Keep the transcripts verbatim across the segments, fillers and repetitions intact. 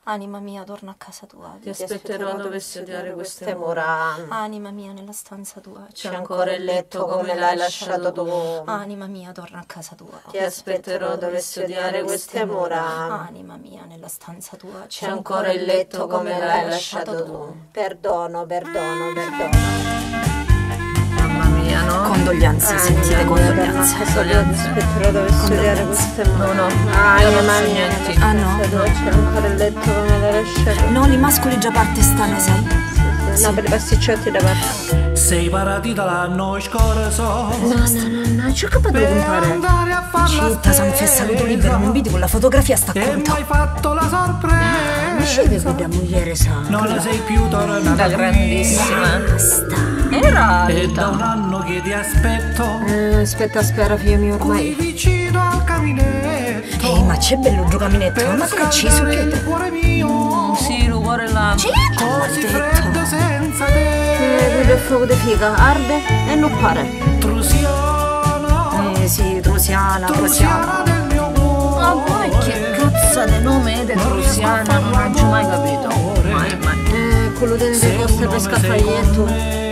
Anima mia, torna a casa tua. Ti aspetterò dovessi odiare queste mura. Anima mia, nella stanza tua C'è ancora il letto come l'hai lasciato tu. Anima mia, torna a casa tua. Ti aspetterò dovessi odiare queste mura. Anima mia, nella stanza tua C'è ancora il letto come l'hai lasciato tu. Perdono, perdono, perdono. Mamma mia, no? Condoglianze, Ah, sentite condoglianze. Condoglianze. Aspetterò dovessi odiare queste mura. No, no, Ah, io mia non so mamma. niente. Ah no? C'è ancora il letto come l'hai lasciato. No, i mascoli già parte stanno, sai? No, per i pasticciotti da parte. Sei partita l'anno scorso. No, no, no, no, c'ho capito di comprare. Citta, San Fe, saluto libero, non vedi con la fotografia sta E conto. mai fatto la sorpresa. Ma scende qui da mogliere sa. Non la sei più tornata. Da grandissima. Basta. Era È da un alta. anno che ti aspetto. Eh, aspetta, spera, figlio mio, Qui ormai. vicino al caminetto. Ehi, ma c'è bello giocaminetto, ma che ci su scaldare che il cuore mio. Sì, lo cuore là. C'è Così maledetto. freddo senza te. Eh, quello è fuoco di figa, arde e non pare. Trusiana. Eh sì, Trusiana, Trusiana. Trusiana del mio cuore. Ma poi che cazzo di nome è de Trusiana? Non ho mai capito. Mai, mai. Eh, quello dentro costa per scaffaglietto.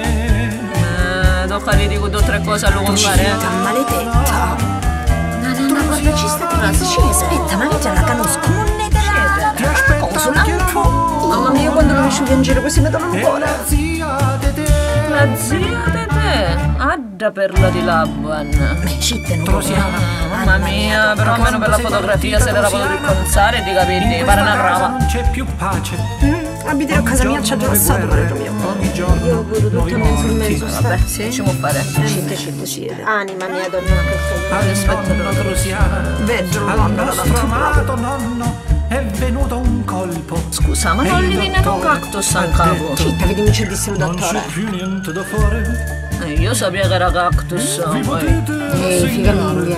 Eh, tocca di dico due o tre cose a lo compare. Citta, maledetta. No, no, no, guarda, ci sta Ma sì, aspetta, ma che te la conosco, non ne te la... Ti aspetto Cosa, un anche altro? lavoro. Mamma mia, quando lo riuscivo in giro così mi danno un E cuore. la zia di te. La zia di te. Adda perla di Labuan. Citta, non Trusiana. Mamma mia, però almeno per la fotografia se l'era potuto riconsare di capelli, In pare una questa casa rama. non c'è più pace. abiti a casa mia, ci ha già passato, marito mio. Ogni giorno Io pure tutto nuovi mezzo in morti. mezzo sta. Vabbè, sì, ci può fare. Citte, citte, citte. Anima mia, donna, che fai? Al nonno Trusiana, Veggio, al nonna, nostro amato nonno è venuto un colpo. Scusa, ma E non il gli viene un dottore cactus ha al capo? detto, Citta, vedi, mi c'è disse il non dottore. c'è più niente da fare. Eh, io sapevo che era cactus. Vi poi. potete Ehi, figa l'India.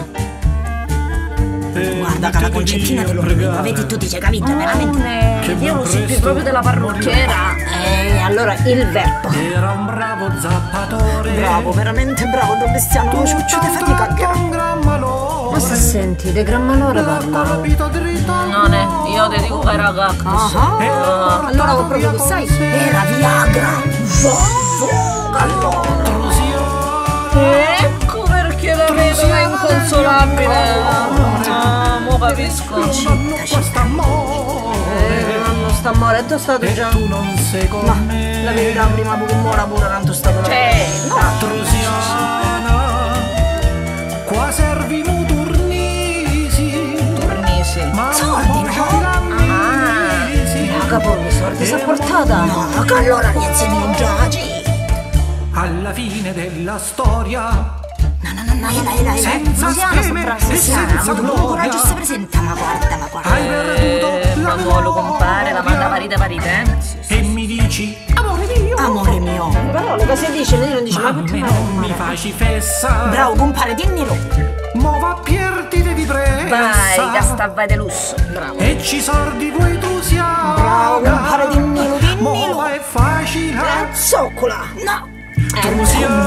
e Guarda che la concettina te lo pregare. vedi, tu dici capito, veramente. Che Io lo so più presto proprio della parrucchiera. Eh, allora il verbo. Era un bravo zappatore. Bravo, veramente bravo, dove stiamo? Lo ciuccio di fatica che... un gran malore. Ma sta senti, de gran malore parla. Colpito dritto al Non è, io ti dico che era cactus. Ah, e Ah. allora proprio tu sai, Era Viagra. Ecco perché la vedo è inconsolabile. Ah, mo capisco. questo amore. eh, non sta amore, tu stato E già. tu non sei con me. La verità prima pure muora pure, tanto stato la... Cioè, Trusiana, qua servino turnisi. Tornisi. Ma Soldi, no? Ah, capo, i soldi si è portata. No, che allora niente di giaci. alla fine della storia, No, no, no, no, la, la, la, senza Luciana, scheme sopra, e Luciana, senza ha avuto un coraggio gloria, si presenta, ma guarda, ma guarda. hai perduto Eh, la ma vuolo memoria compare, la manda parite parite, eh? e mi dici, amore mio, Amore mio. Parole, che si dice? Lei non dice, ma ma a perché me no? non mi faci fessa. Bravo, compare, dinnilo. Mo va pier ti devi Vai, pressa che sta vai de lusso. Bravo. e ci sordi vuoi tu sia. Bravo, compare, dinnilo, Mo dinnilo. è facile. Zoccola, no. Trusiana,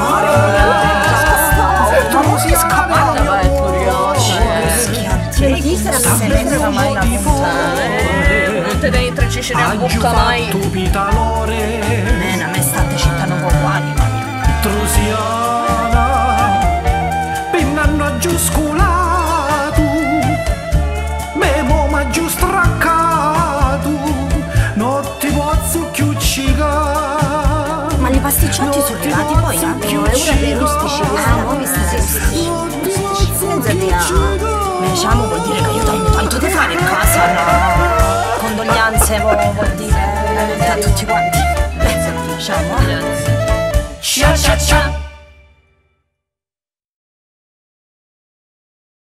Guarda, vai, è curioso. Schiatti, chi sarà Non si pensa mai la puntata, eh? Non te dai tre cicine a bocca mai. tu pitalore. Mena, me state citando un po' qua, anima mia. Trusiana, pinnanno a giù sculato, memo ma giù straccato, non ti posso chiuccicare. Ma i pasticciotti sono arrivati poi, eh? No, è una dei rustici, Ah, no, mi sta diciamo vuol dire che io tengo tanto di fare in casa, no? Condoglianze vo- vuol dire a tutti quanti. Beh, diciamo, eh? Cia cia cia.